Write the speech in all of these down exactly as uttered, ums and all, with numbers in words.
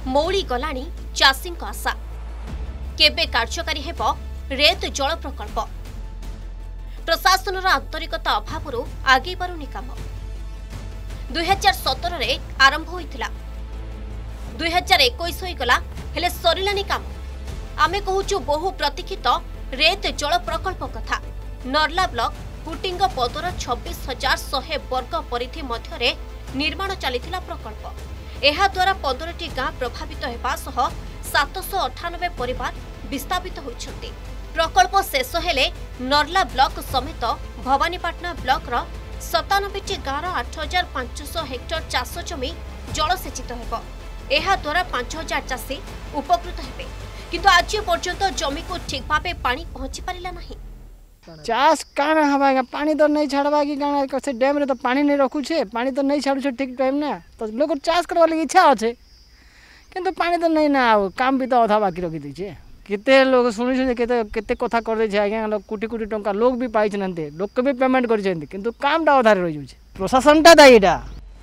मौली गलानी चाषी आशा केबे कार्यकारी हेब रेत जल प्रकल्प प्रशासन आंतरिकता अभाव आगे पारुनी काम दुई हजार सतर आरंभ होइथिला दुई हजार इक्कीस होइगला हेले सरिलानी काम आमे कहूचु बहु प्रतीक्षित रेत जल प्रकल्प कथा नर्ला ब्लॉक पुटिंग पदर छब्बीस हजार शहे वर्ग परिधि मध्य निर्माण चलीथिला प्रकल्प एहा द्वारा पंद्रह टी गाँ प्रभावित हेबा सह सात सौ अठानबे परिवार विस्थापित होइछन्ति। प्रकल्प शेष हेले नर्ला ब्लॉक समेत भवानीपाटना ब्लॉक रो सतानबे टी गाँर आठ हजार पांच सौ हेक्टर चाष जमी जलसेचित हेब एहा द्वारा पांच हजार चाषी उपकृत हेबे किंतु आज पर्यंत जमी को ठीक भावे पानी पहुंची पारिला नहीं। चाष काना हवा पानी तो नहीं छाड़वा कि गाना कसे डैम रे तो पानी नहीं रखु छे पानी तो नहीं छाड़ू छे ठीक टाइम ना तो लोग चाष करवा लगी इच्छा अच्छे किंतु पानी तो नहीं ना आउ काम भी तो अधा बाकी रखी दी छे केते लोग सुनी छे केते केते कथा कर दे छे आज्ञा लोग कोटी कोटी टंका लोग भी पाइ छनते लोग के भी पेमेंट कर छनते किंतु काम टा अधारे रहि जाउछे प्रशासन टा दाईडा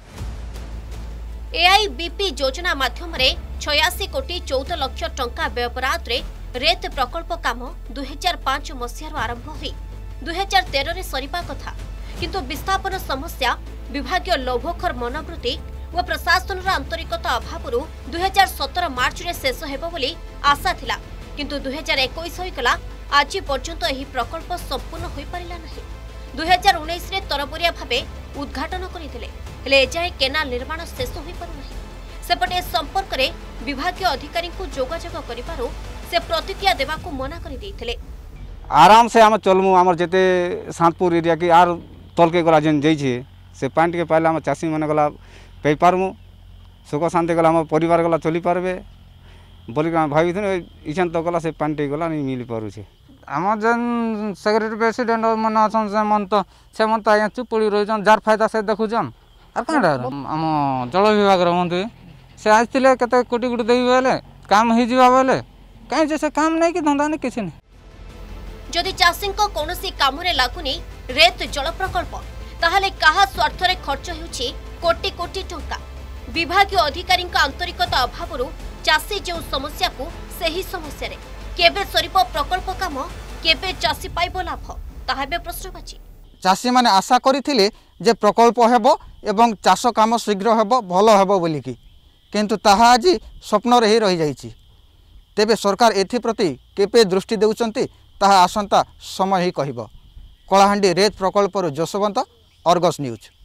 एआईबीपी योजना माध्यम रे छियासी कोटी चौदह लाख टंका व्ययपराध रे रेत प्रकल्प काम दुई हजार पांच मसीह आरंभ हुई दुई हजार तेरह रे सरीपा कथा किंतु विस्थापन समस्या विभागीय लोभखोर मनोवृत्ति और प्रशासन आंतरिकता अभाव दुई हजार सतर मार्च रे शेष हेबो बोली आशा थिला किंतु दुई हजार इक्कीस होइगला आज पर्यंत एही प्रकल्प संपूर्ण होई पारिला नहीं। दुई हजार उन्नीस रे तरबरिया भावे उद्घाटन करथिले हेले एजाए केनाल निर्माण शेष होई पारु नहीं। सेपटे संपर्क रे विभागीय अधिकारी को जोगाजोग करिबारु से प्रतिक्रिया देवा को मना कर देइथिले। आराम से आम चलमु आमर जेते सांतपुर एरिया की आर तल के गला जेन जाइछे से पानी के पाइले आम चाषी माने गला पे पारमु सुख शांति गला आम परिवार गला चली पारबे बोली भाई इछन तो गला से पानी टे गला नहीं मिल पारु छे। आम जेन सेक्रेटरी प्रेसिडेंट मन अछन से मन तो से मन तो आया चुप पड़ी रहिजन जार फायदा से देखुजन आर कांडा आम जल विभाग रो मंत्री से आइथिले केते कोटी कोटी देई बेले काम हि जिवा बेले कहीं जैसे काम नहीं कि धंदा नहीं किसी नहीं जदि चाषी कौनसी काम रे लागुनी रेत जल प्रकल्प ताहले कहा स्वार्थ रे खर्च होउछि कोटी कोटी टंका विभागीय अधिकारी आंतरिकता अभाव चाषी जो समस्या को सही समस्या रे केबे सरीप प्रकल्प काम केबे चाषी पाइबो लाभ ताहाबे प्रश्नबाची चाषी माने आशा करिथिले जे प्रकल्प हेबो एवं चाष काम शीघ्र हेबो भलो हेबो बोली कि किंतु ताहा आज स्वप्न रे ही रहि जाइछि तेबे सरकार एथिप्रति केपे दृष्टि देउचंती ताहा आसंता समय ही कहिबो। कलाहांडी रेत प्रकल्पर जसवंत अर्गस न्यूज।